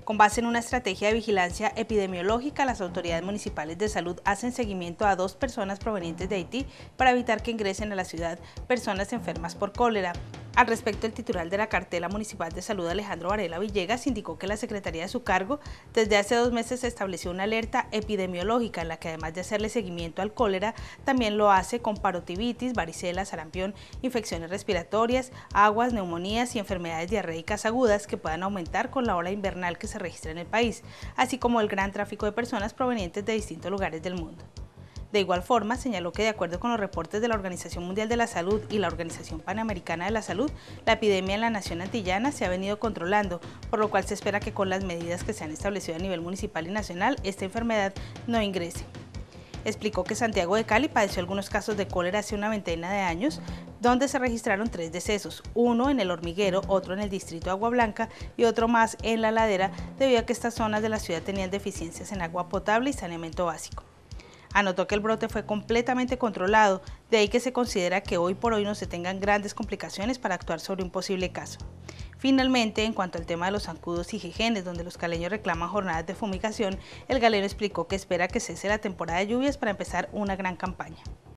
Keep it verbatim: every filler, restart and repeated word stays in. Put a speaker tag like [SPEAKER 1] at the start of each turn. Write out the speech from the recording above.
[SPEAKER 1] Con base en una estrategia de vigilancia epidemiológica, las autoridades municipales de salud hacen seguimiento a dos personas provenientes de Haití para evitar que ingresen a la ciudad personas enfermas por cólera. Al respecto, el titular de la cartela municipal de salud, Alejandro Varela Villegas, indicó que la Secretaría de su cargo desde hace dos meses estableció una alerta epidemiológica en la que, además de hacerle seguimiento al cólera, también lo hace con parotiditis, varicela, sarampión, infecciones respiratorias, aguas, neumonías y enfermedades diarreicas agudas que puedan aumentar con la ola invernal que se registra en el país, así como el gran tráfico de personas provenientes de distintos lugares del mundo. De igual forma, señaló que de acuerdo con los reportes de la Organización Mundial de la Salud y la Organización Panamericana de la Salud, la epidemia en la nación antillana se ha venido controlando, por lo cual se espera que con las medidas que se han establecido a nivel municipal y nacional, esta enfermedad no ingrese. Explicó que Santiago de Cali padeció algunos casos de cólera hace una veintena de años, donde se registraron tres decesos, uno en el Hormiguero, otro en el distrito de Agua Blanca y otro más en La Ladera, debido a que estas zonas de la ciudad tenían deficiencias en agua potable y saneamiento básico. Anotó que el brote fue completamente controlado, de ahí que se considera que hoy por hoy no se tengan grandes complicaciones para actuar sobre un posible caso. Finalmente, en cuanto al tema de los zancudos y jejenes, donde los caleños reclaman jornadas de fumigación, el galeno explicó que espera que cese la temporada de lluvias para empezar una gran campaña.